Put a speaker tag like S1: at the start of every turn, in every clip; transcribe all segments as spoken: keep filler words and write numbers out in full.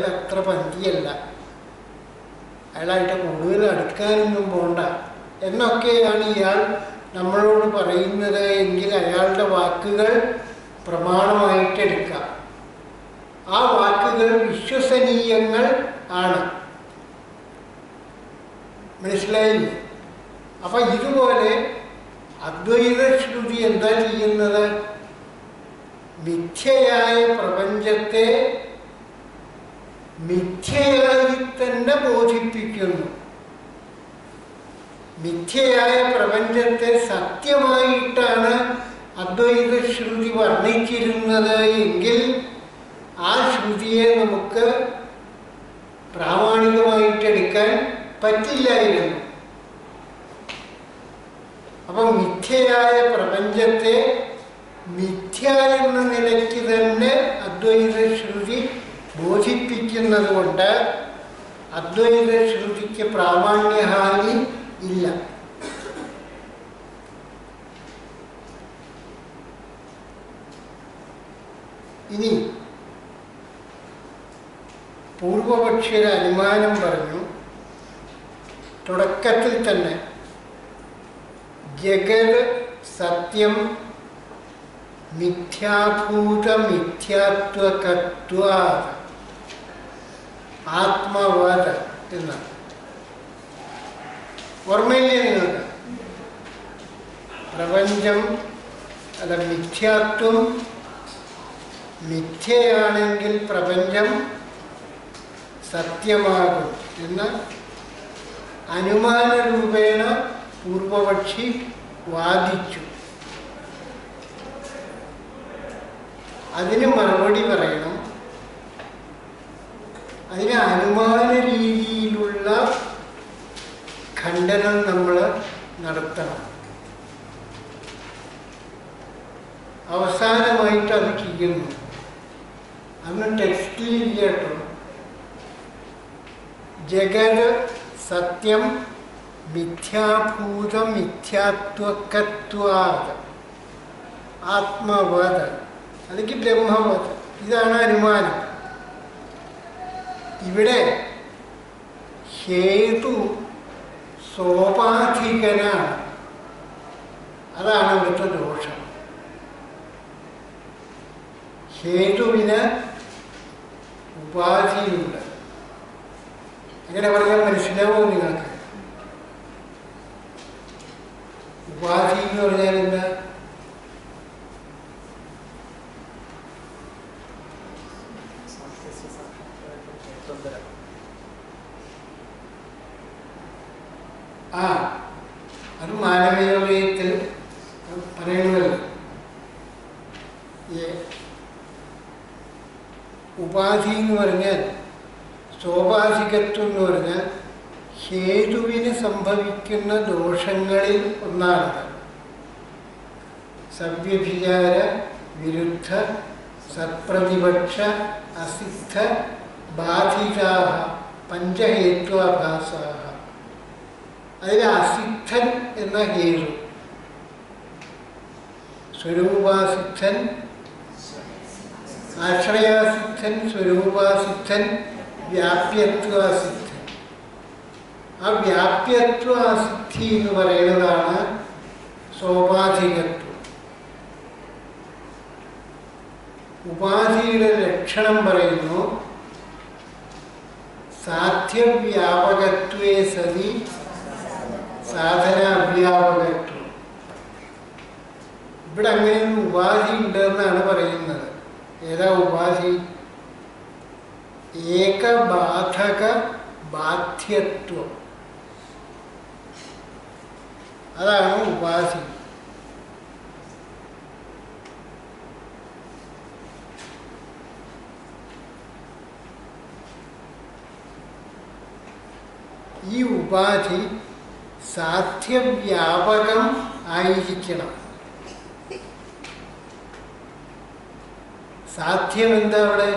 S1: അത്ര പന്തിയല്ല, അയാളായിട്ട് കൂടുതൽ അടുക്കാനൊന്നും പോണ്ട എന്നൊക്കെയാണ് ഇയാൾ നമ്മളോട് പറയുന്നത് എങ്കിൽ അയാളുടെ വാക്കുകൾ പ്രമാണമായിട്ടെടുക്കാം. ആ വാക്കുകൾ വിശ്വസനീയങ്ങൾ ആണ്. മനസ്സിലായില്ലേ? അപ്പം ഇതുപോലെ അദ്വൈത ശ്രുതി എന്താ ചെയ്യുന്നത്? മിഥ്യയായ പ്രപഞ്ചത്തെ മിഥ്യയായി തന്നെ ബോധിപ്പിക്കുന്നു. മിഥ്യയായ പ്രപഞ്ചത്തെ സത്യമായിട്ടാണ് അദ്വൈത ശ്രുതി വർണ്ണിച്ചിരുന്നത് എങ്കിൽ ആ ശ്രുതിയെ നമുക്ക് പ്രാമാണികമായിട്ടെടുക്കാൻ പറ്റില്ലായിരുന്നു. അപ്പം മിഥ്യയായ പ്രപഞ്ചത്തെ മിഥ്യ എന്ന നിലയ്ക്ക് തന്നെ അദ്വൈത ശ്രുതി ബോധിപ്പിക്കുന്നത് കൊണ്ട് അദ്വൈത ശ്രുതിക്ക് പ്രാമാണ്യഹാനി ഇല്ല. ഇനി പൂർവപക്ഷിയുടെ അനുമാനം പറഞ്ഞു. തുടക്കത്തിൽ തന്നെ ജഗത് സത്യം മിഥ്യാഭൂത മിഥ്യാത്വകത്വ ആത്മവാദ എന്നാണ്. ഓർമ്മയില്ലേ നിങ്ങൾക്ക്? പ്രപഞ്ചം അല്ല, മിഥ്യാത്വം മിഥ്യയാണെങ്കിൽ പ്രപഞ്ചം സത്യമാകും എന്ന് അനുമാന രൂപേണ പൂർവപക്ഷി വാദിച്ചു. അതിന് മറുപടി പറയണം. അതിന് അനുമാന രീതിയിലുള്ള ഖണ്ഡനം നമ്മൾ നടത്തണം. അവസാനമായിട്ട് അത് ചെയ്യുന്നു. അന്ന് ടെക്സ്റ്റിൽ കേട്ടോ, ജഗത് സത്യം മിഥ്യാഭൂത മിഥ്യാത്വകത്വാത് ആത്മവത അല്ലെങ്കിൽ ബ്രഹ്മവത. ഇതാണ് അനുമാനം. ഇവിടെ ഹേതു സോപാധികനാണ്. അതാണ് ഇവിടുത്തെ ദോഷം. ഹേതുവിന് ഉപാധിയുണ്ട്. അങ്ങനെ പറഞ്ഞാൽ മനസ്സിലാവും നിങ്ങൾക്ക്? ഉപാധി എന്ന് പറഞ്ഞാൽ എന്താ? ആ അത് മാനവീയത്തിൽ പറയണമല്ലോ. ഉപാധി എന്ന് പറഞ്ഞാൽ, സ്വാഭാവികത്വം എന്ന് പറഞ്ഞാൽ ഹേതുവിന് സംഭവിക്കുന്ന ദോഷങ്ങളിൽ ഒന്നാണത്. സവ്യഭിചാര വിരുദ്ധ സത്പ്രതിപക്ഷ അസിദ്ധ ബാധിതാഹ പഞ്ചഹേത്വാഭാസാഹ. അതിൽ അസിദ്ധൻ എന്ന ഹേതു, സ്വരൂപാസിദ്ധൻ, ആശ്രയാസിദ്ധൻ, സ്വരൂപാസിദ്ധൻ, വ്യാപ്യത്വാസിദ്ധൻ. ആ വ്യാപ്യത്വാസിദ്ധി എന്ന് പറയുന്നതാണ് സോപാധികത്വം. ഉപാധിയുടെ ലക്ഷണം പറയുന്നു. സാധ്യവ്യാപകത്വേ സതി സാധനാവ്യാപകത്വം. ഇവിടെ അങ്ങനെയൊരു ഉപാധി ഉണ്ടെന്നാണ് പറയുന്നത്. ഏതാ ഉപാധി? ഏകബാധക ബാധ്യത്വം. അതാണ് ഉപാധി. ഈ ഉപാധി സാധ്യവ്യാപകം ആയിരിക്കണം. സാധ്യം എന്താ അവിടെ?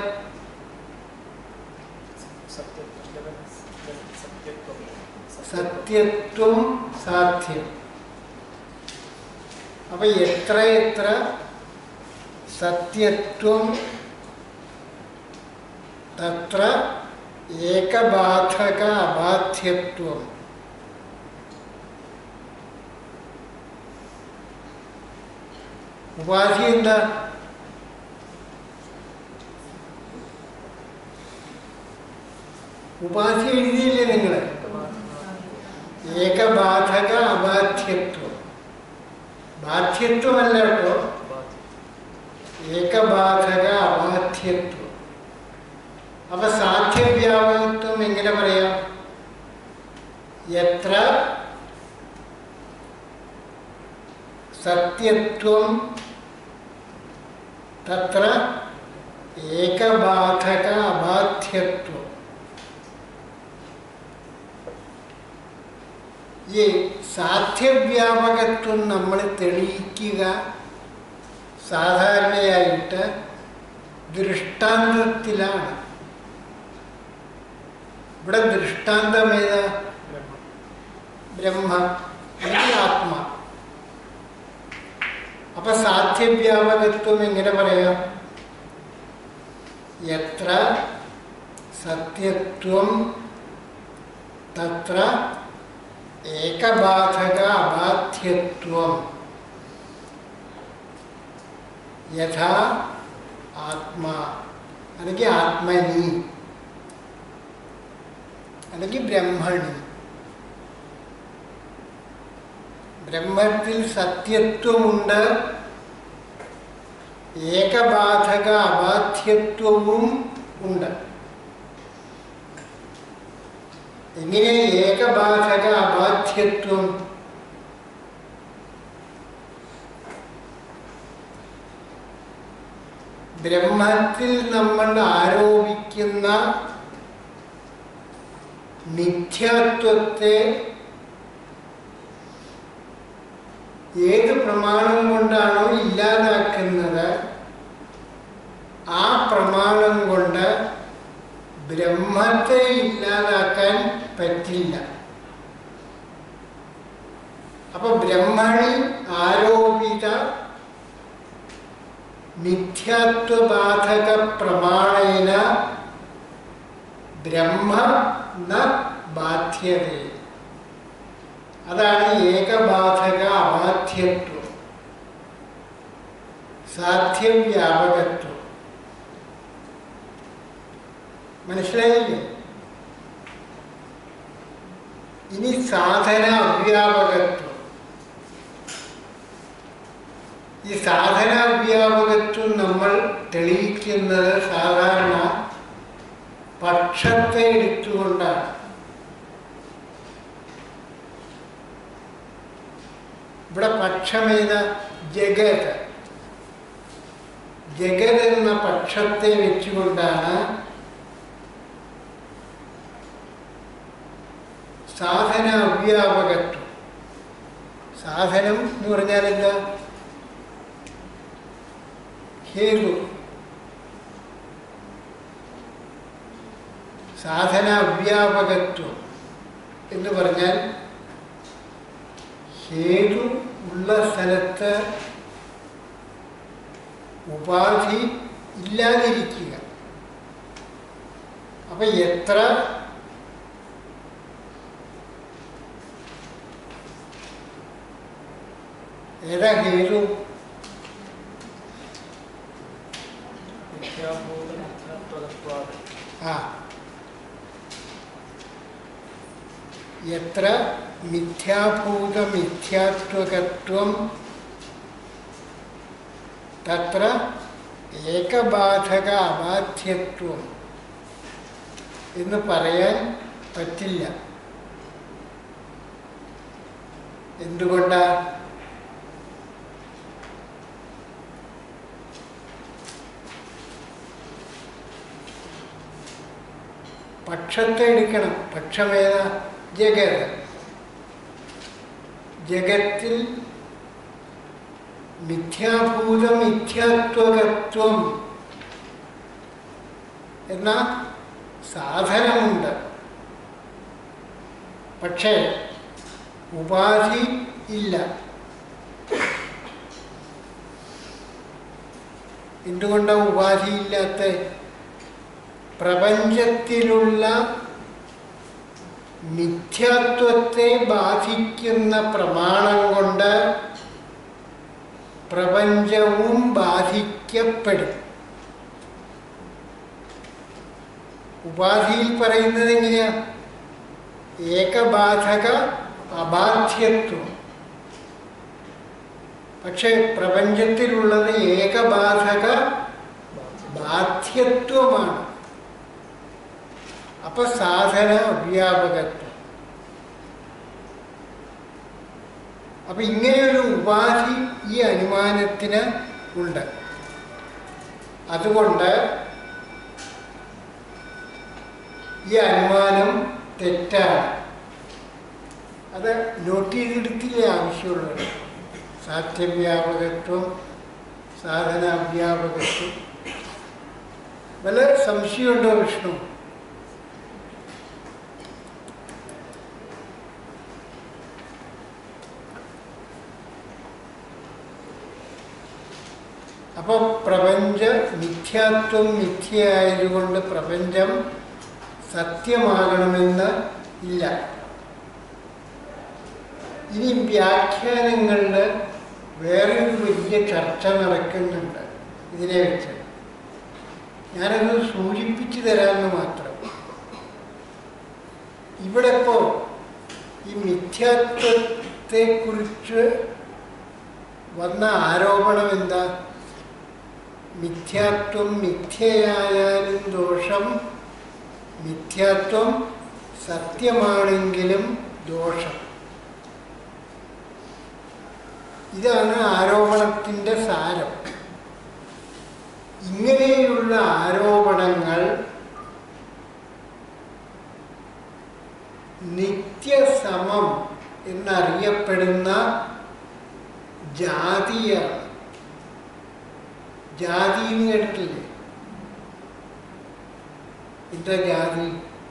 S1: സത്യത്വം സാധ്യം. അപ്പൊ എത്ര എത്ര സത്യത്വം തത്ര ഏകബാധക അബാധ്യത്വം. ഉപാധി എന്താ? ഉപാധി എഴുതിയില്ലേ നിങ്ങൾ? ഏകബാധക അബാധ്യത്വം. ബാധ്യത്വമല്ല കേട്ടോ, ഏകബാധക അബാധ്യത്വം. അപ്പൊ സാധ്യവ്യാപകത്വം എങ്ങനെ പറയാം? എത്ര സത്യത്വം തത്ര ഏകബാധക അബാധ്യത്വം. ഈ സാധ്യവ്യാപകത്വം നമ്മൾ തെളിയിക്കുക സാധാരണയായിട്ട് ദൃഷ്ടാന്തത്തിലാണ്. ഇവിടെ ദൃഷ്ടാന്തം ഏതാ? ബ്രഹ്മ അല്ലെങ്കിൽ ആത്മ. അപ്പൊ സാധ്യവ്യാപകത്വം എങ്ങനെ പറയാം? എത്ര സത്യത്വം തത്ര ഏകബാധക അബാധ്യത്വം യഥാ ആത്മാ അല്ലെങ്കിൽ ആത്മനി അല്ലെങ്കിൽ ബ്രഹ്മണി. ബ്രഹ്മത്തിൽ സത്യത്വമുണ്ട്, ഏകബാധക അബാധ്യത്വവും ഉണ്ട്. എങ്ങനെ ഏകബാധക അബാധ്യത്വം? ബ്രഹ്മത്തിൽ നമ്മൾ ആരോപിക്കുന്ന മിഥ്യാത്വത്തെ ഏത് പ്രമാണം കൊണ്ടാണോ ഇല്ലാതാക്കുന്നത് ആ പ്രമാണം കൊണ്ട് ബ്രഹ്മത്തെ ഇല്ലാതാക്കാൻ പറ്റില്ല. അപ്പൊ ബ്രഹ്മണി ആരോപിത മിഥ്യാത്വബാധക പ്രമാണേന ബ്രഹ്മ ന ബാധ്യതേ. അതാണ് ഏകബാധക അബാധ്യത്വം, സാധ്യവ്യാപകത്വം. മനസ്സിലായില്ലേ? ഇനി സാധന അവ്യാപകത്വം. ഈ സാധന അവ്യാപകത്വം നമ്മൾ തെളിയിക്കുന്നത് സാധാരണ പക്ഷത്തെ എടുത്തുകൊണ്ടാണ്. ഇവിടെ പക്ഷമേത ജഗത്. ജഗത് എന്ന പക്ഷത്തെ വെച്ചുകൊണ്ടാണ് സാധന അവ്യാപകത്വം. സാധനം എന്ന് പറഞ്ഞാൽ എന്താ? ഹേതു. സാധന അവ്യാപകത്വം എന്ന് പറഞ്ഞാൽ ഹേതു ഉള്ള സ്ഥലത്ത് ഉപാധി ഇല്ലാതിരിക്കുക. അപ്പൊ എത്ര ഏതാ ഹേതു? ആ എത്ര മിഥ്യാഭൂത മിഥ്യാത്വകത്വം തത്ര ഏകബാധക അബാധ്യത്വം എന്ന് പറയാൻ പറ്റില്ല. എന്തുകൊണ്ടാ? പക്ഷത്തെ എടുക്കണം. പക്ഷമേതാ? ജഗത്. ജഗത്തിൽ മിഥ്യാഭൂത മിഥ്യാത്വകത്വം എന്ന സാധനമുണ്ട്. പക്ഷേ ഉപാധി ഇല്ല. എന്തുകൊണ്ടാണ് ഉപാധിയില്ലാത്ത? പ്രപഞ്ചത്തിലുള്ള മിഥ്യാത്വത്തെ ബാധിക്കുന്ന പ്രമാണം കൊണ്ട് പ്രപഞ്ചവും ബാധിക്കപ്പെടും. ഉപാധിയിൽ പറയുന്നത് എങ്ങനെയാ? ഏകബാധക അബാധ്യത്വം. പക്ഷെ പ്രപഞ്ചത്തിലുള്ളത് ഏകബാധക ബാധ്യത്വമാണ്. അപ്പൊ സാധന അവ്യാപകത്വം. അപ്പൊ ഇങ്ങനെയൊരു ഉപാധി ഈ അനുമാനത്തിന് ഉണ്ട്. അതുകൊണ്ട് ഈ അനുമാനം തെറ്റാണ്. അത് നോട്ട് ചെയ്തെടുത്തില്ലേ ആവശ്യമുള്ളത്? സാധ്യവ്യാപകത്വം, സാധന അവ്യാപകത്വം. വല്ല സംശയമുണ്ടോ വിഷ്ണു? അപ്പോൾ പ്രപഞ്ച മിഥ്യാത്വം മിഥ്യയായതുകൊണ്ട് പ്രപഞ്ചം സത്യമാകണമെന്ന് ഇല്ല. ഇനി വ്യാഖ്യാനങ്ങളിൽ വേറൊരു വലിയ ചർച്ച നടക്കുന്നുണ്ട് ഇതിനെ വെച്ച്. ഞാനത് സൂചിപ്പിച്ചു തരാമെന്ന് മാത്രം. ഇവിടെ ഇപ്പോൾ ഈ മിഥ്യാത്വത്തെക്കുറിച്ച് വന്ന ആരോപണം എന്താ? മിഥ്യാത്വം മിഥ്യയായാലും ദോഷം, മിഥ്യാത്വം സത്യമാണെങ്കിലും ദോഷം. ഇതാണ് ആരോപണത്തിൻ്റെ സാരം. ഇങ്ങനെയുള്ള ആരോപണങ്ങൾ നിത്യസമം എന്നറിയപ്പെടുന്ന ജാതിയാണ്. ജാതി എന്ന് കേട്ടിട്ടില്ലേ? എന്താ ജാതി?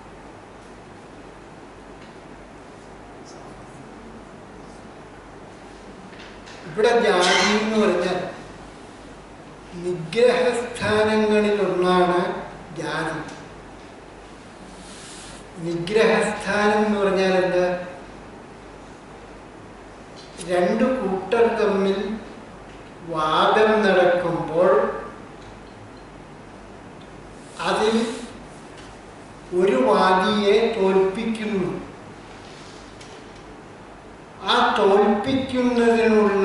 S1: ഇവിടെ ജാതി എന്ന് പറഞ്ഞാൽ നിഗ്രഹസ്ഥാനങ്ങളിലൊന്നാണ് ജാതി. നിഗ്രഹസ്ഥാനം എന്ന് പറഞ്ഞാൽ എന്താ? രണ്ടു കൂട്ടർ തമ്മിൽ വാദം നടക്കുമ്പോൾ അതിൽ ഒരു വാദിയെ തോൽപ്പിക്കുന്നു. ആ തോൽപ്പിക്കുന്നതിനുള്ള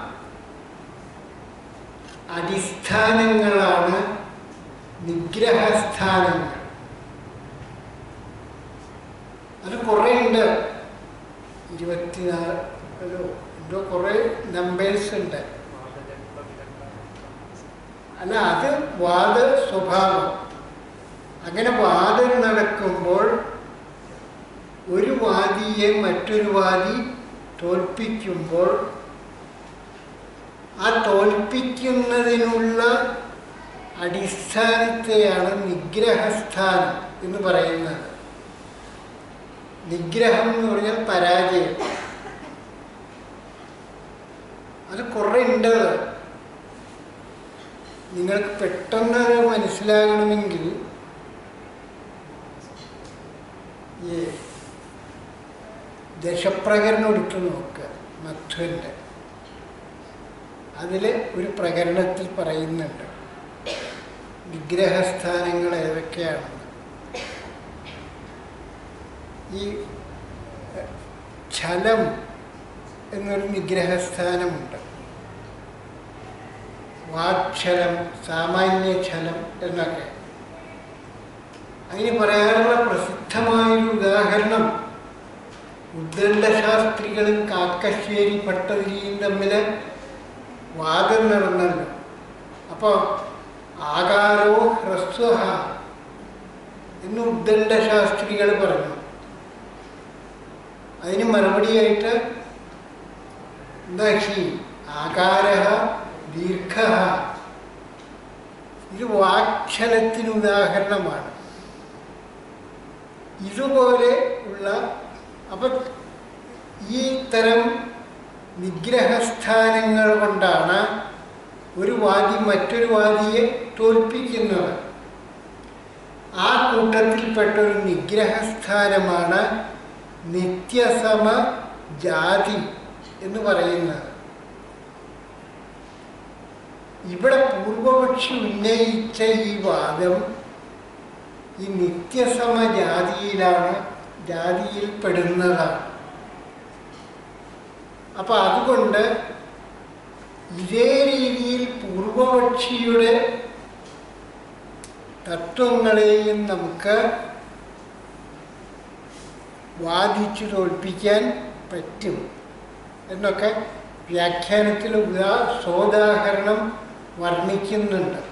S1: അടിസ്ഥാനങ്ങളാണ് നിഗ്രഹസ്ഥാനങ്ങൾ. അത് കുറേ ഉണ്ട്. ഇരുപത്തിനാല് എന്തോ കുറേ നമ്പേഴ്സ് ഉണ്ട്. അല്ല, അത് വാദ സ്വഭാവം. അങ്ങനെ വാദം നടക്കുമ്പോൾ ഒരു വാദിയെ മറ്റൊരു വാദി തോൽപ്പിക്കുമ്പോൾ ആ തോൽപ്പിക്കുന്നതിനുള്ള അടിസ്ഥാനത്തെയാണ് നിഗ്രഹസ്ഥാനം എന്ന് പറയുന്നത്. നിഗ്രഹം എന്ന് പറഞ്ഞാൽ പരാജയം. അത് കുറേ ഉണ്ട്. നിങ്ങൾക്ക് പെട്ടെന്ന് മനസ്സിലാകണമെങ്കിൽ ഈ ദശപ്രകരണം എടുത്തു നോക്കുക. മധ്വൻ്റെ അതിൽ ഒരു പ്രകരണത്തിൽ പറയുന്നുണ്ട് നിഗ്രഹസ്ഥാനങ്ങൾ ഏതൊക്കെയാണെന്ന്. ഈ ഛലം എന്നൊരു നിഗ്രഹസ്ഥാനമുണ്ട്. വാക്ഛലം, സാമാന്യഛലം എന്നൊക്കെ. അതിന് പറയാനുള്ള പ്രസിദ്ധമായൊരു ഉദാഹരണം ഉദ്ദണ്ഡശാസ്ത്രികളും കാക്കശ്ശേരി ഭട്ടതിരിയും തമ്മിൽ വാദം നടന്നല്ലോ. അപ്പോൾ ആകാരോ ഹ്രസ്വഹ എന്ന് ഉദ്ദണ്ഡശാസ്ത്രികൾ പറഞ്ഞു. അതിന് മറുപടിയായിട്ട് എന്താ ഹി ആകാരഃ ദീർഘഃ. ഇത് വാക്ഛലത്തിന് ഉദാഹരണമാണ്. ഇതുപോലെ ഉള്ള അപ്പം ഈ തരം നിഗ്രഹസ്ഥാനങ്ങൾ കൊണ്ടാണ് ഒരു വാദി മറ്റൊരു വാദിയെ തോൽപ്പിക്കുന്നത്. ആ കൂട്ടത്തിൽപ്പെട്ട ഒരു നിഗ്രഹസ്ഥാനമാണ് നിത്യസമ ജാതി എന്ന് പറയുന്നത്. ഇവിടെ പൂർവപക്ഷി ഉന്നയിച്ച ഈ വാദം ഈ നിത്യസമ ജാതിയിലാണ്, ജാതിയിൽപ്പെടുന്നതാണ്. അപ്പം അതുകൊണ്ട് ഇതേ രീതിയിൽ പൂർവപക്ഷിയുടെ തത്വങ്ങളെയും നമുക്ക് വാദിച്ചു തോൽപ്പിക്കാൻ പറ്റും എന്നൊക്കെ വ്യാഖ്യാനത്തിൽ ഉദാ സോദാഹരണം വർണ്ണിക്കുന്നുണ്ട്.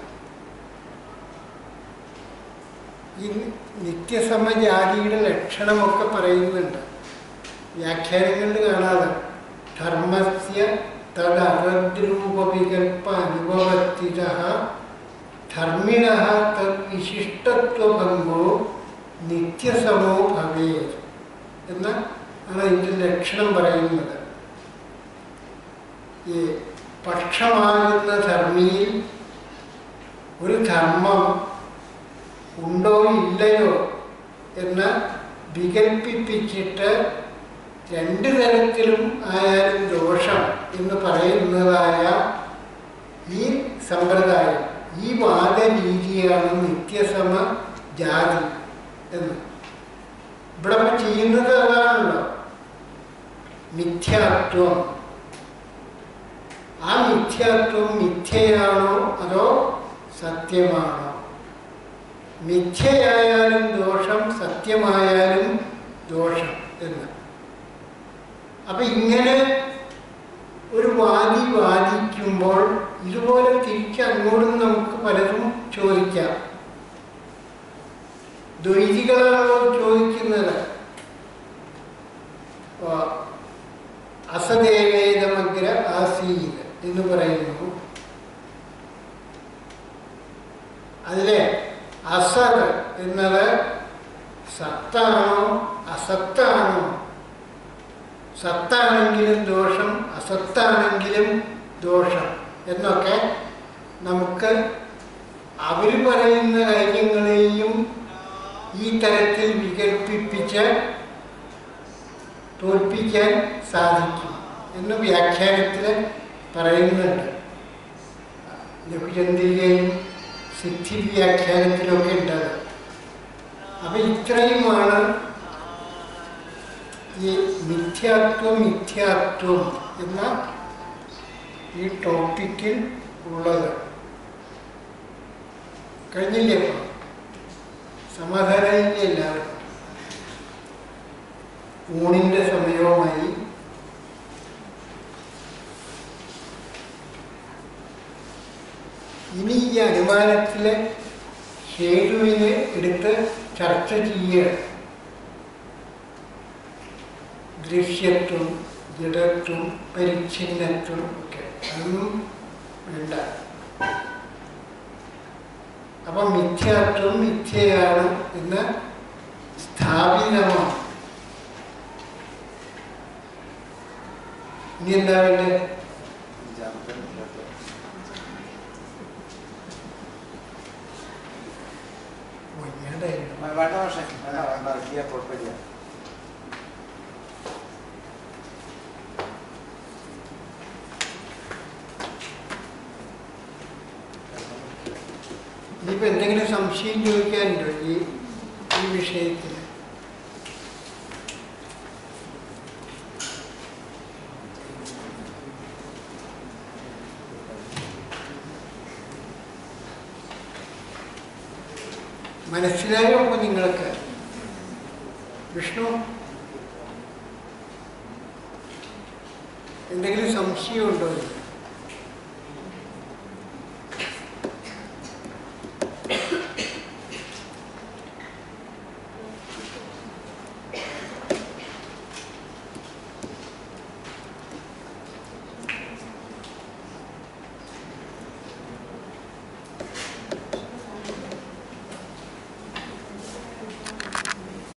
S1: ഈ നിത്യസമജാതിയുടെ ലക്ഷണമൊക്കെ പറയുന്നുണ്ട് വ്യാഖ്യാനങ്ങളിൽ കാണാതെ. ധർമ്മസ്യ തദരദ്രൂപവികൽപ്പ അനുഭവത്തിത ധർമ്മിണ തദ്വിശിഷ്ടത്വഭംഗോ നിത്യസമോ ഭവേത് എന്ന ആണ് ഇതിൻ്റെ ലക്ഷണം പറയുന്നത്. ഈ പക്ഷമാകുന്ന ധർമ്മിയിൽ ഒരു ധർമ്മം ഉണ്ടോ ഇല്ലയോ എന്ന് വികൽപ്പിപ്പിച്ചിട്ട് രണ്ട് തരത്തിലും ആയാലും ദോഷം എന്ന് പറയുന്നതായ ഈ സമ്പ്രദായം, ഈ വാദരീതിയാണ് നിത്യസമ ജാതി എന്ന്. ഇവിടെ ചെയ്യുന്നത് അതാണല്ലോ, മിഥ്യാത്വം. ആ മിഥ്യാത്വം മിഥ്യയാണോ അതോ സത്യമാണോ? മിഥ്യയായാലും ദോഷം, സത്യമായാലും ദോഷം എന്ന്. അപ്പം ഇങ്ങനെ ഒരു വാദി വാദിക്കുമ്പോൾ ഇതുപോലെ തിരിച്ചങ്ങോട്ടും നമുക്ക് പലതും ചോദിക്കാം. ദ്വൈതികളാണോ ചോദിക്കുന്നത്? അസദേവേദമഗ്ര ആസീത് എന്ന് പറയുന്നു. അതിലെ അസത് എന്നത് സത്താണോ അസത്താണോ? സത്താണെങ്കിലും ദോഷം, അസത്താണെങ്കിലും ദോഷം എന്നൊക്കെ നമുക്ക് അവർ പറയുന്ന കാര്യങ്ങളെയും ഈ തരത്തിൽ വികൽപ്പിപ്പിച്ച് തോൽപ്പിക്കാൻ സാധിക്കും എന്ന് വ്യാഖ്യാനത്തിൽ പറയുന്നുണ്ട്. ലഘുചന്ദ്രികയും സിദ്ധി വ്യാഖ്യാനത്തിലൊക്കെ ഉണ്ടത്. അപ്പം ഇത്രയുമാണ് ഈ മിഥ്യാത്വം മിഥ്യാത്വം എന്ന ഈ ടോപ്പിക്കിൽ ഉള്ളത്. കഴിഞ്ഞില്ലേ? ഇപ്പം സമാധാനമില്ല എല്ലാവർക്കും. ഊണിൻ്റെ സമയവുമായി. ഇനി ഈ അനുമാനത്തിലെ ഹേതുവിനെ എടുത്ത് ചർച്ച ചെയ്യുക. ദൃശ്യത്വം, ജഡത്വം, പരിച്ഛിന്നത്വം ഒക്കെ അതൊന്നും വേണ്ട. അപ്പം മിഥ്യാത്വം മിഥ്യയാണ് എന്ന് സ്ഥാപിതമാണ്. ഇനി എന്താ വേണ്ടേ? ഇനിയിപ്പോൾ എന്തെങ്കിലും സംശയം ചോദിക്കാനുണ്ടോ ഈ ഈ വിഷയത്തിൽ? മനസ്സിലായോ അപ്പോൾ നിങ്ങൾക്ക്? വിഷ്ണു, എന്തെങ്കിലും സംശയമുണ്ടോ?